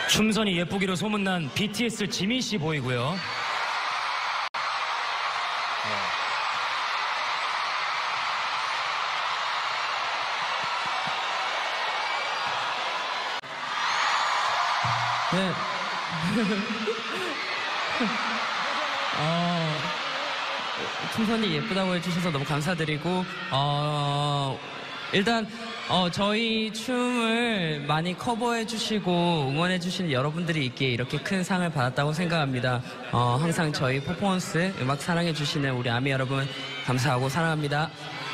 춤선이 예쁘기로 소문난 BTS 지민 씨 보이고요. 네. 춤선이 예쁘다고 해주셔서 너무 감사드리고, 일단, 저희 춤을 많이 커버해주시고 응원해주시는 여러분들이 있기에 이렇게 큰 상을 받았다고 생각합니다. 항상 저희 퍼포먼스, 음악 사랑해주시는 우리 아미 여러분, 감사하고 사랑합니다.